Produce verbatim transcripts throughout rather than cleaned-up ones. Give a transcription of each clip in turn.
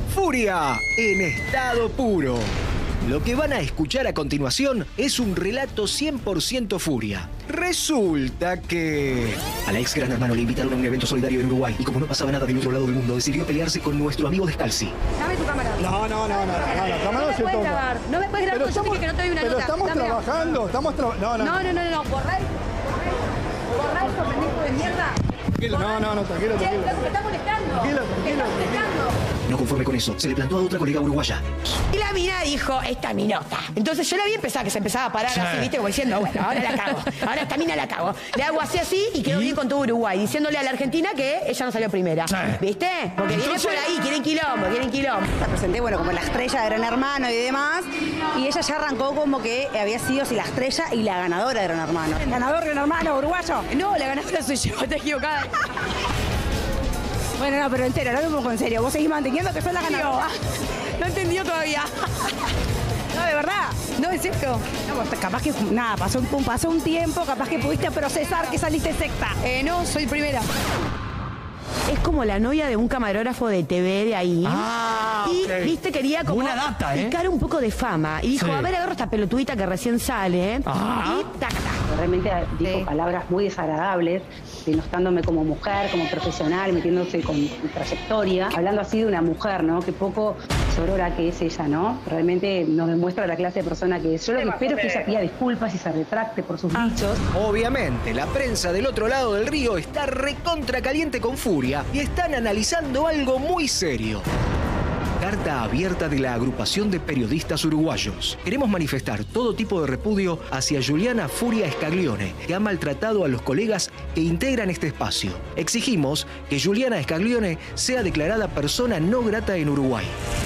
Furia en estado puro. Lo que van a escuchar a continuación es un relato cien por ciento Furia. Resulta que a la ex Gran Hermano le invitaron a un evento solidario en Uruguay y como no pasaba nada del otro lado del mundo, decidió pelearse con nuestro amigo Descalzi. Dame tu cámara. No, no, no, no, no, no, la cámara no se puedes toma. grabar. No me puedes grabar porque yo te dije que no te doy una pero nota. estamos Dame. trabajando, estamos trabajando. No, no, No, no, no, no, borrá eso, borrá eso, pendejo de mierda. Tranquilo, no, no, no, tranquilo, Che, tranquilo. loco, me está molestando. Tranquilo, Me tranquilo, está molestando. No conforme con eso, se le plantó a otra colega uruguaya. Y la mina dijo, esta minota. Entonces yo la vi empezar, que se empezaba a parar Sí. así, viste, como diciendo, bueno, ahora la cago. Ahora esta mina la cago. Le hago así así y quedó bien con todo Uruguay, diciéndole a la Argentina que ella no salió primera. Sí. ¿Viste? Porque viene por ahí, quieren quilombo, quieren quilombo. La presenté, bueno, como la estrella de Gran Hermano y demás. Y ella ya arrancó como que había sido sí, la estrella y la ganadora de Gran Hermano. ¿Ganador Gran Hermano uruguayo? No, la ganadora soy yo, te equivocada. Bueno, no, pero en serio, no me pongo en serio. Vos seguís manteniendo que sos la ganadora. No entendió todavía. No, de verdad. No, en serio. No, vos, capaz que, nada, pasó un, pasó un tiempo, capaz que pudiste procesar que saliste secta. Eh, no, soy primera. Es como la novia de un camarógrafo de T V de ahí. Ah, y, ok. viste, quería como Buena data, ¿eh? picar un poco de fama. Y dijo, Sí. a ver, agarro esta pelotudita que recién sale. Ah. Y tac, tac. Realmente dijo Sí. palabras muy desagradables, denostándome como mujer, como profesional, metiéndose con mi trayectoria, hablando así de una mujer, ¿no? Que poco sorora que es ella, ¿no? Realmente nos demuestra la clase de persona que es. Yo lo que espero es que ella pida disculpas y se retracte por sus dichos. Obviamente, la prensa del otro lado del río está recontra caliente con Furia y están analizando algo muy serio. Carta abierta de la agrupación de periodistas uruguayos. Queremos manifestar todo tipo de repudio hacia Juliana Furia Scaglione, que ha maltratado a los colegas que integran este espacio. Exigimos que Juliana Scaglione sea declarada persona no grata en Uruguay.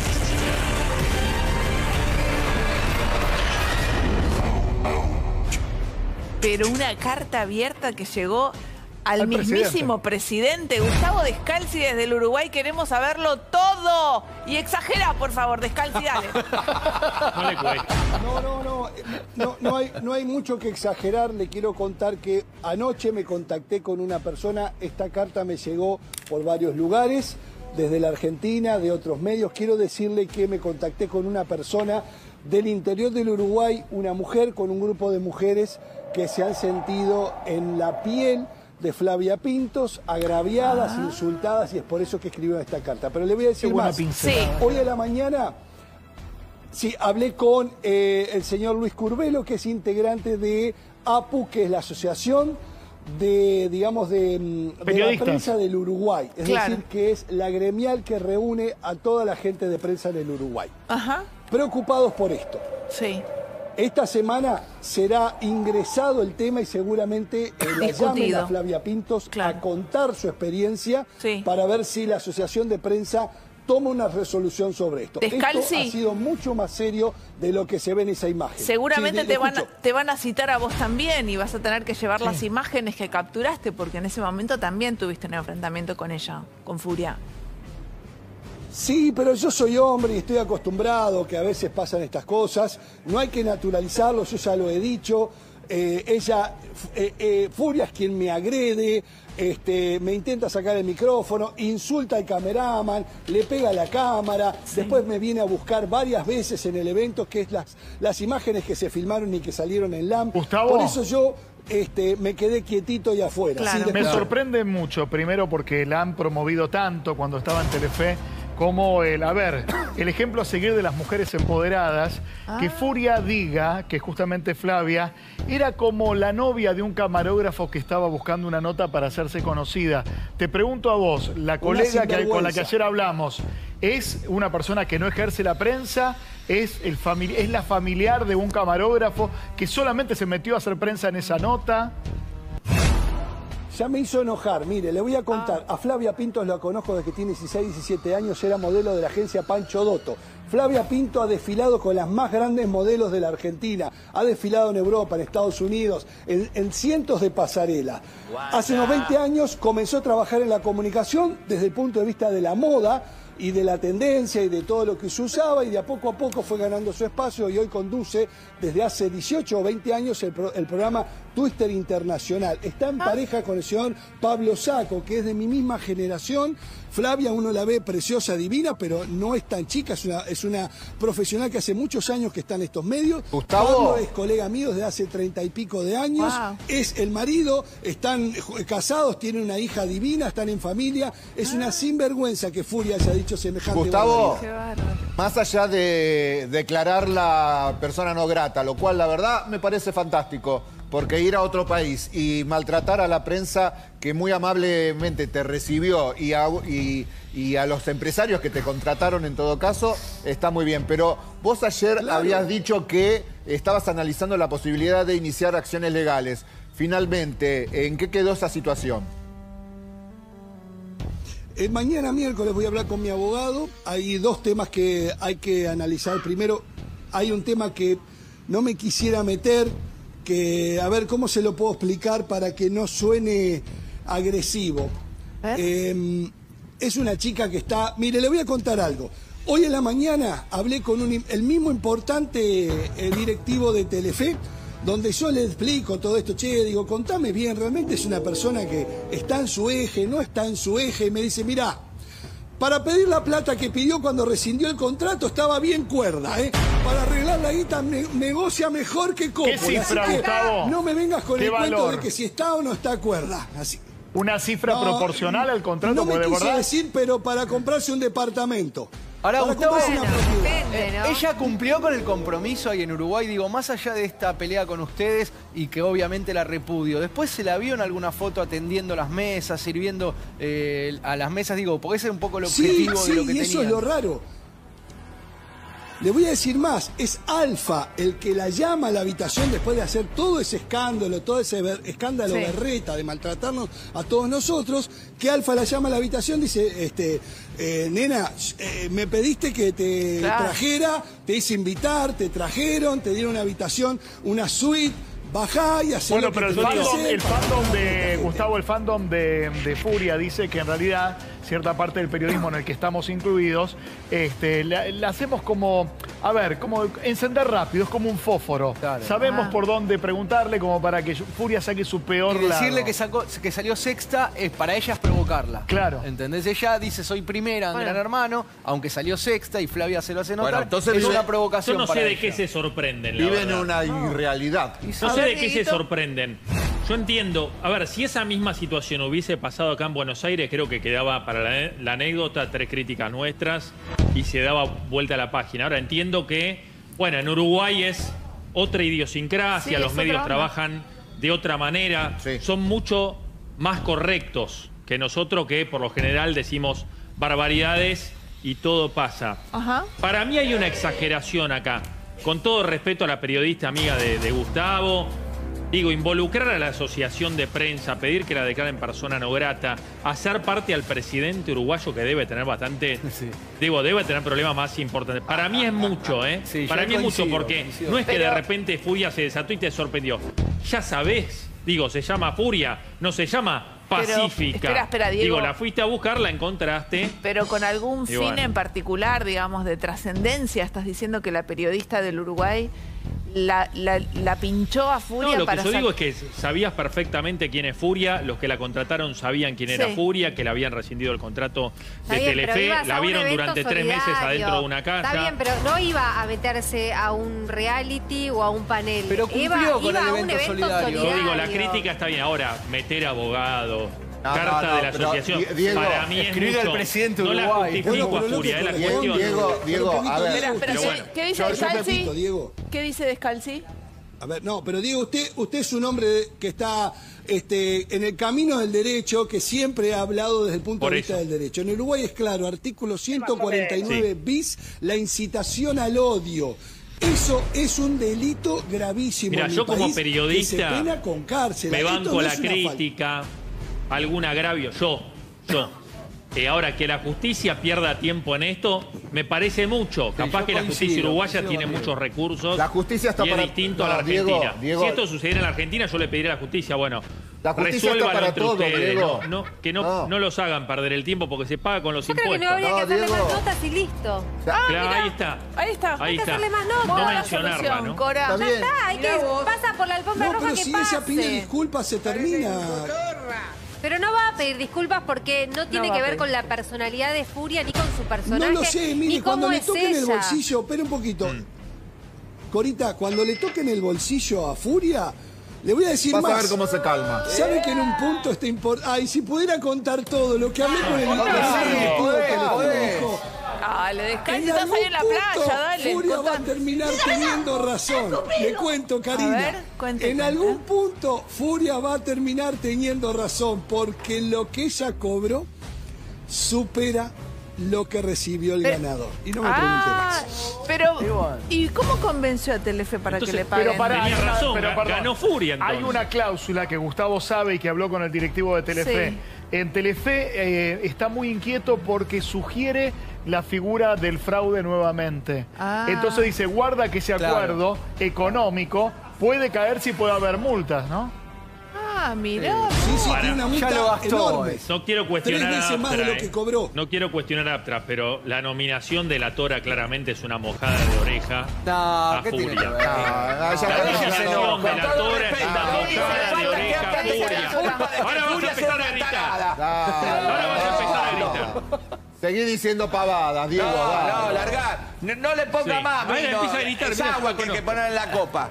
Pero una carta abierta que llegó al, Al mismísimo presidente. Gustavo Descalzi desde el Uruguay. Queremos saberlo todo. Y exagera, por favor, Descalzi, dale. No le cuesta. No, no, no, no, no hay, no hay mucho que exagerar. Le quiero contar que anoche me contacté con una persona. Esta carta me llegó por varios lugares, desde la Argentina, de otros medios. Quiero decirle que me contacté con una persona del interior del Uruguay, una mujer con un grupo de mujeres que se han sentido en la piel de Flavia Pintos, agraviadas, ah. insultadas, y es por eso que escribió esta carta. Pero le voy a decir Qué buena más. pincelada. Sí. Hoy a la mañana, sí, hablé con eh, el señor Luis Curbelo, que es integrante de A P U, que es la asociación de, digamos, de, de la prensa del Uruguay. Es Claro. decir, que es la gremial que reúne a toda la gente de prensa del Uruguay. Ajá. Preocupados por esto. Sí. Esta semana será ingresado el tema y seguramente eh, la llamen Discutido. a Flavia Pintos Claro. a contar su experiencia Sí. para ver si la asociación de prensa toma una resolución sobre esto. Descalzi. Esto ha sido mucho más serio de lo que se ve en esa imagen. Seguramente Sí, te, le van a, escucho. te van a citar a vos también y vas a tener que llevar las imágenes que capturaste, porque en ese momento también tuviste un enfrentamiento con ella, con Furia. Sí, pero yo soy hombre y estoy acostumbrado que a veces pasan estas cosas. No hay que naturalizarlo, yo ya lo he dicho. Eh, ella, eh, eh, Furia es quien me agrede, este, me intenta sacar el micrófono, insulta al cameraman, le pega a la cámara, sí. Después me viene a buscar varias veces en el evento, que es las, las imágenes que se filmaron y que salieron en LAM. Gustavo. Por eso yo este, me quedé quietito y afuera. Claro. Sí, Me después- sorprende mucho, primero porque la han promovido tanto cuando estaba en Telefe, como el, a ver, el ejemplo a seguir de las mujeres empoderadas, ah. que Furia diga que justamente Flavia era como la novia de un camarógrafo que estaba buscando una nota para hacerse conocida. Te pregunto a vos, la colega que, con la que ayer hablamos, ¿es una persona que no ejerce la prensa? ¿Es, el famili- ¿Es la familiar de un camarógrafo que solamente se metió a hacer prensa en esa nota? Ya me hizo enojar. Mire, le voy a contar. A Flavia Pintos la conozco desde que tiene dieciséis, diecisiete años. Era modelo de la agencia Pancho Dotto. Flavia Pinto ha desfilado con las más grandes modelos de la Argentina. Ha desfilado en Europa, en Estados Unidos, en, en cientos de pasarelas. Hace unos veinte años comenzó a trabajar en la comunicación desde el punto de vista de la moda, y de la tendencia y de todo lo que se usaba, y de a poco a poco fue ganando su espacio, y hoy conduce desde hace dieciocho o veinte años el, pro, el programa Twister Internacional. Está en pareja con el señor Pablo Sacco, que es de mi misma generación. Flavia, uno la ve preciosa, divina, pero no es tan chica, es una, es una profesional que hace muchos años que está en estos medios. Gustavo. Pablo es colega mío desde hace treinta y pico de años, Wow. es el marido, están casados, tienen una hija divina, están en familia. Es una sinvergüenza que Furia haya dicho semejante Gustavo, barbaridad. Qué bárbaro. más allá de declarar la persona no grata, lo cual la verdad me parece fantástico, porque ir a otro país y maltratar a la prensa que muy amablemente te recibió y a, y, y a los empresarios que te contrataron en todo caso, está muy bien. Pero vos ayer Claro. habías dicho que estabas analizando la posibilidad de iniciar acciones legales. Finalmente, ¿en qué quedó esa situación? Eh, mañana miércoles voy a hablar con mi abogado. Hay dos temas que hay que analizar. Primero, hay un tema que no me quisiera meter, que a ver cómo se lo puedo explicar para que no suene agresivo. Eh, es una chica que está... Mire, le voy a contar algo. Hoy en la mañana hablé con un, el mismo importante eh, directivo de Telefe, donde yo le explico todo esto. Che, digo, contame bien, ¿realmente es una persona que está en su eje, no está en su eje? Y me dice, mirá, para pedir la plata que pidió cuando rescindió el contrato estaba bien cuerda, ¿eh? Para arreglar la guita ne negocia mejor que Coppola. ¿Qué cifra, Así que Gustavo? no me vengas con ¿Qué el cuento valor? de que si está o no está cuerda. Así. ¿Una cifra No, proporcional al contrato? No me Porque de quise verdad... decir, pero para comprarse un departamento. Ahora, Para Gustavo, comprarse una propiedad. Depende, ¿no? ella cumplió con el compromiso ahí en Uruguay, digo, más allá de esta pelea con ustedes y que obviamente la repudio. Después se la vio en alguna foto atendiendo las mesas, sirviendo eh, a las mesas, digo, porque ese es un poco el Sí, objetivo sí, de lo que y eso tenían. es lo raro. Le voy a decir más, es Alfa el que la llama a la habitación después de hacer todo ese escándalo, todo ese ver- escándalo Sí. berreta de maltratarnos a todos nosotros, que Alfa la llama a la habitación, dice, este, eh, nena, eh, me pediste que te Claro. trajera, te hice invitar, te trajeron, te dieron una habitación, una suite, bajá y hacé Bueno, lo que pero el tenés que fandom, hacer el para- fandom de Gustavo, el fandom de, de Furia dice que en realidad cierta parte del periodismo en el que estamos incluidos, este, la, la hacemos como, a ver, como encender rápido, es como un fósforo. Claro. Sabemos Ah. por dónde preguntarle como para que Furia saque su peor Y decirle lado. que, sacó, que salió sexta, es para ella es provocarla. Claro. ¿Entendés? Ella dice, soy primera en Bueno. Gran Hermano, aunque salió sexta y Flavia se lo hace notar. Bueno, entonces es vive- una provocación Yo no sé para de ella. qué se sorprenden, la Viven en verdad. una irrealidad. No A sé ver, de qué se Dieguito. sorprenden. Yo entiendo, a ver, si esa misma situación hubiese pasado acá en Buenos Aires, creo que quedaba para la, la anécdota tres críticas nuestras y se daba vuelta a la página. Ahora entiendo que, bueno, en Uruguay es otra idiosincrasia, Sí, los es medios otra onda. trabajan de otra manera, Sí. son mucho más correctos que nosotros, que por lo general decimos barbaridades y todo pasa. Ajá. Para mí hay una exageración acá. Con todo respeto a la periodista amiga de, de Gustavo, digo, involucrar a la asociación de prensa, pedir que la declaren persona no grata, hacer parte al presidente uruguayo que debe tener bastante, Sí. digo, debe tener problemas más importantes. Para mí es mucho, ¿eh? Sí, yo Para mí es mucho coincido, porque coincido. no es que Pero- de repente Furia se desató y te sorprendió. Ya sabés, digo, se llama Furia, no se llama Pero, Pacífica. espera, espera, Diego. Digo, la fuiste a buscar, la encontraste. Pero con algún Y fin bueno. en particular, digamos, de trascendencia. Estás diciendo que la periodista del Uruguay la, la, la pinchó a Furia No, lo que para yo sac- digo es que sabías perfectamente quién es Furia, los que la contrataron sabían quién era Sí. Furia, que le habían rescindido el contrato Está de bien, pero Telefe, ibas a la un vieron evento durante tres meses solidario. adentro de una casa. Está bien, pero no iba a meterse a un reality o a un panel. Pero cumplió iba, con iba el a un evento evento solidario. solidario. Yo digo, la crítica está bien. Ahora, meter abogados, No, carta no, no, de la pero, asociación, Di- Diego, para mí es escribirle al mucho. presidente No la Uruguay. justifico Bueno, a pero lo Furia, que es la corresponde- cuestión. Diego, Diego, Pero que a Víctor ver. Espera, espera, Pero ¿qué- bueno. ¿qué dice Yo- yo Descalzi? repito, Diego. ¿Qué dice Descalzi? A ver, no, pero Diego, usted, usted es un hombre de- que está este, en el camino del derecho, que siempre ha hablado desde el punto Por de vista eso. del derecho. En Uruguay es claro, artículo ciento cuarenta y nueve bis, la incitación al odio. Eso es un delito gravísimo. Mira, en mi yo como país, periodista que se pena con cárcel. me Esto banco no la es una falta. crítica, algún agravio. Yo, yo. Eh, ahora, que la justicia pierda tiempo en esto, me parece mucho. Sí, Capaz yo que la coincido, justicia uruguaya coincido tiene con muchos recursos. La justicia está y para- es distinto no, a la Diego, Argentina. Diego. Si esto sucediera en la Argentina, yo le pediría a la justicia, bueno, La justicia está resuélvanlo para entre todo, ustedes. Diego. No, no, que no, No. no los hagan perder el tiempo porque se paga con los Yo creo que impuestos. no habría No, que hacerle Diego. más notas y listo. Ah, Claro, mirá, ahí está. Ahí está. Ahí Hay que está. hacerle más notas. No Buena mencionarla, solución, ¿no? Cora. Está Ya bien. está, hay que pasa por la alfombra No, roja pero que si pase. ella pide disculpas, se termina. Pero no va a pedir disculpas porque no tiene va que a ver pedir. con la personalidad de Furia ni con su personaje. No lo sé, mire, ni cuando cómo le es toquen el ella. bolsillo, espera un poquito. Mm. Corita, cuando le toquen el bolsillo a Furia, le voy a decir Vas más. a ver cómo se calma. ¿Sabe que en un punto está importante? Ay, si pudiera contar todo lo que hablé con el no, con el sí, estudio podés, telefónico. Dale, descansa, En estás algún ahí en la punto, playa, dale. Furia va a contá. terminar teniendo razón. Le cuento, Karina. A ver, cuente, en cuente. algún punto, Furia va a terminar teniendo razón, porque lo que ella cobró supera lo que recibió el Pero- ganador. Y no me pregunte Ah, más. pero ¿y cómo convenció a Telefe para Entonces, que le paguen? Pero pará, Tenía razón, pero ga- perdón. ganó Furia, entonces. Hay una cláusula que Gustavo sabe y que habló con el directivo de Telefe. Sí. En Telefe eh, está muy inquieto porque sugiere la figura del fraude nuevamente. Ah. Entonces dice, guarda que ese Claro. acuerdo económico puede caer si puede haber multas, ¿no? Ah, mirá. Sí, sí, Para. tiene una multa Ya lo gastó, enorme. eh. No quiero cuestionar Tres veces a más de Aptra, lo que eh. cobró. No quiero cuestionar a Aptra, pero la nominación de la Tora claramente es una mojada de oreja No, a ¿qué tiene Furia. que ver? Ah, ya La está, nominación ya no. de la Tora es una respeto, mojada de oreja a Furia. Ahora vas a empezar a gritar. Ahora vas a empezar a gritar. Seguí diciendo pavadas, Diego. No, dale. no, largar. No, no le ponga Sí. más, Ahora vino. empieza a gritar, Es mira, agua yo que hay que conozco. poner en la copa.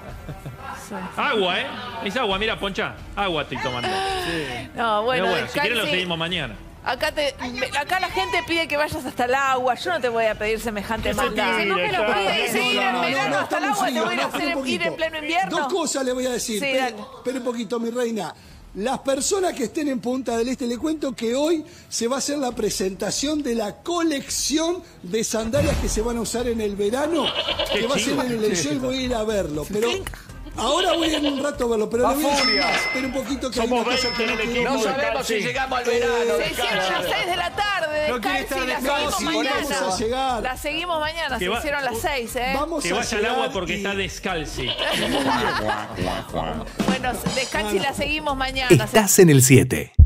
Agua, ¿eh? Es agua, mira, Poncha. Agua estoy tomando. No, Pero bueno, bueno, si quieres lo descanse. seguimos mañana. Acá, te, me- acá la gente pide que vayas hasta el agua. Yo no te voy a pedir semejante Eso maldad. tira, no me lo ya. pides. Sí, ir en No, no, verano no, hasta el está muy agua, te frío, voy a ir a no, hacer espera un ir en poquito. pleno invierno. Dos cosas le voy a decir. Sí, Espere- dale. espere un poquito, mi reina. Las personas que estén en Punta del Este, le cuento que hoy se va a hacer la presentación de la colección de sandalias que se van a usar en el verano, que va a ser en el Liceo y voy a ir a verlo. Pero ahora voy en un rato a verlo, pero Va le voy a decir Furia. más. Espere un poquito que hay Somos una cosa que veinte en no el quedó equipo. No claro. sabemos si Sí. llegamos al verano. Se hicieron a las seis de la tarde. No quiere Descanse, estar la descalzo, seguimos sí, mañana. vamos a llegar. La seguimos mañana, Que se va- hicieron las seis, ¿eh? Vamos Que a vaya al llegar agua porque y- está descalzi. Bueno, descanse y la seguimos mañana. Estás en el siete.